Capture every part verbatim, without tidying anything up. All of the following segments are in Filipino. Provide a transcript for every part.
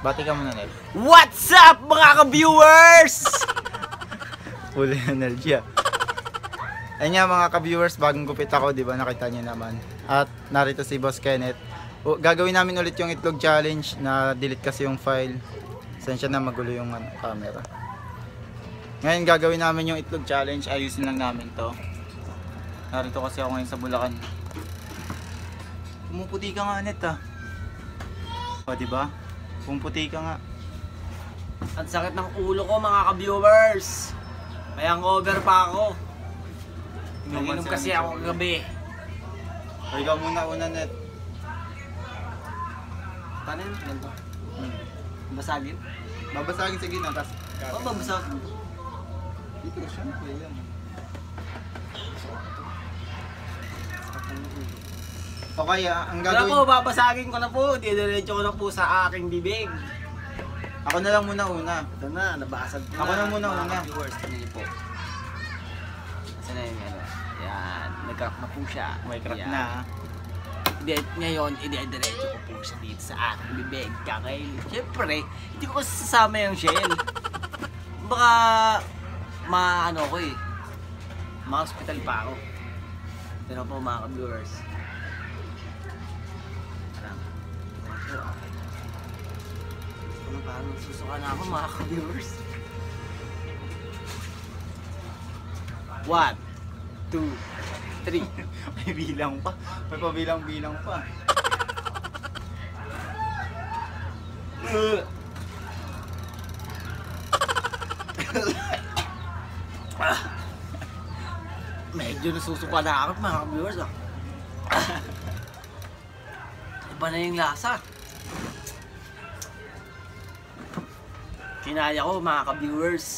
Bati ka muna, Nel. What's up mga ka-viewers? Full energy ah. Ayun nga mga ka-viewers, bagong gupit ako, di ba? Nakita niyo naman. At narito si Boss Kenneth. O, gagawin namin ulit yung itlog challenge na delete kasi yung file. Sensya na magulo yung ano, camera. Ngayon gagawin namin yung itlog challenge. Ayusin lang namin to. Narito kasi ako ngayon sa Bulacan. Pumuputi ka nga, Net ah. O, di ba? Pumuputi ka nga. Ang sakit ng ulo ko mga ka-viewers. May hangover pa ako. Nag-inom kasi ako kagabi. O, ikaw muna una, Net. Paano yun? Ganito? Hmm. Basagin? Babasagin sa gina, tapos Oo, babasagin. dito siya, yan. Okay, ah, ang Wala gagawin... po, babasagin ko na po. Didiretso ko na po sa aking bibig. Ako na lang muna una. Ito na, nabasag ko Ako na muna mga una. Viewers, tingnan niyo po. Saan na yung ano? Yan, nag-crack na po siya. May crack Yan. na. Di- Ngayon, i-diretso ko po siya dito sa aking bibig. Kakain. Siyempre, hindi ko kasi sasama yung shell. Baka, ma-ano ko eh. Ma-hospital pa ako. Ito na po mga ka-viewers. Ano parang nagsusuka na ako mga ka-viewers. One, two, three. May bilang pa. May pabilang-bilang pa. Uh. ah. Medyo nasusuka na ako mga ka-viewers ah. Iba na yung lasa. Kinaya ko mga ka-viewers.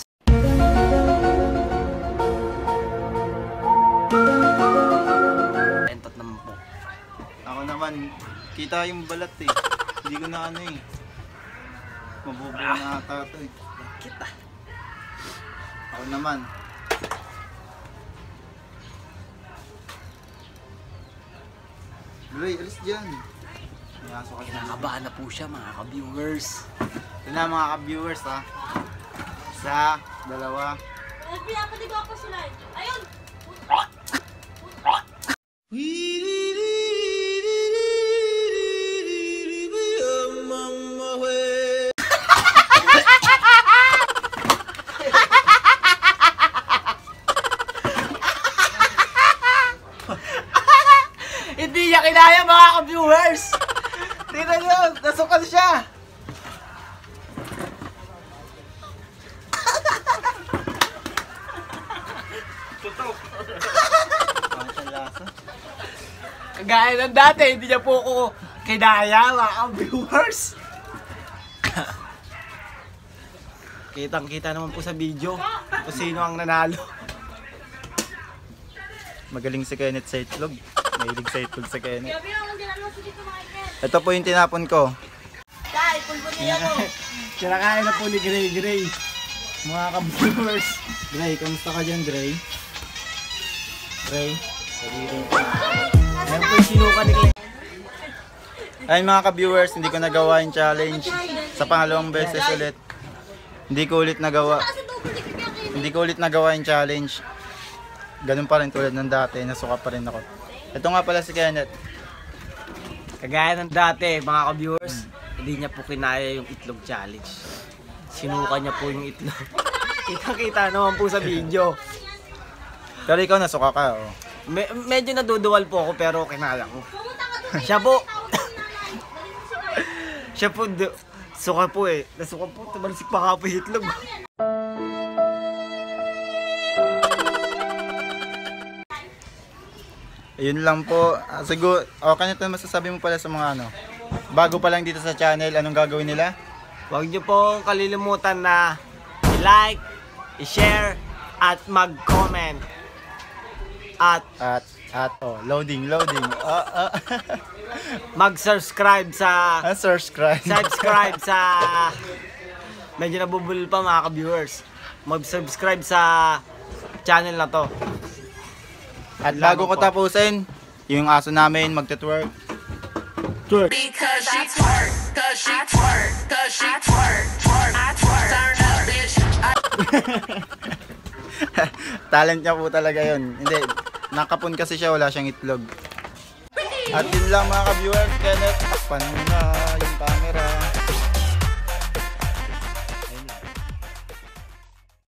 Entot naman po. Ako naman, kita yung balat eh. Hindi ko na ano eh. Mabubuo na ata ito eh. Kita. Ako naman. Dre, alis dyan. Kinakabahan na po siya mga ka-viewers. Ito na mga ka-viewers ha. Isa, dalawa. Pinapatigo ako sa line. Ayun! Hindi niya kinaya mga ka-viewers. Tingnan nyo, nasukan siya. Kagaya ng dati, hindi niya po ako kinaya mga ka-viewers. Kitang-kita naman po sa video kung sino ang nanalo. Magaling si Kenneth sa itlog. Mahilig sa itlog sa Kenneth. Gabi ako, hindi lang sa dito mga iket. Ito po yung tinapon ko. Dahil, pulbon niya ako. Kinakain na po ni Gray Gray. Mga ka-viewers. Gray, kamusta ka dyan, Gray? Gray? Ayan po yung sinuka ni Gray. Ayun mga ka-viewers, hindi ko nagawa yung challenge. Sa pangalawang beses ulit. Hindi ko ulit nagawa. Hindi ko ulit nagawa yung challenge. Ganun pa rin tulad ng dati, nasuka pa rin ako. Ito nga pala si Kenneth. Kagaya ng dati, mga ka-viewers, hindi niya po kinaya yung itlog challenge. Sinuka niya po yung itlog. Kitang-kita naman po sa video. Pero ikaw nasuka ka, oh. Me medyo naduduwal po ako pero kinaya ko. Siya po. Siya po, suka po eh. Nasuka po, tumalsik pa ka po yung itlog. Ayun lang po. Ah, siguro, okay na ito masasabi mo pala sa mga ano. Bago pa lang dito sa channel, anong gagawin nila? Huwag niyo pong kalilimutan na i-like, i-share, at mag-comment. At At, at, oh, loading, loading. Uh, uh. mag-subscribe sa... Ah, subscribe. subscribe sa... Medyo nabubulol pa mga ka-viewers. Mag-subscribe sa channel na to. At bago ko tapusin, yung aso namin magte-twerk. Twerk. Because she twerk, cause she twerk, cause Talent niya po talaga yun. Hindi, nakapon kasi siya, wala siyang itlog. At yun lang mga ka-viewers, Kenneth, paano na yung camera.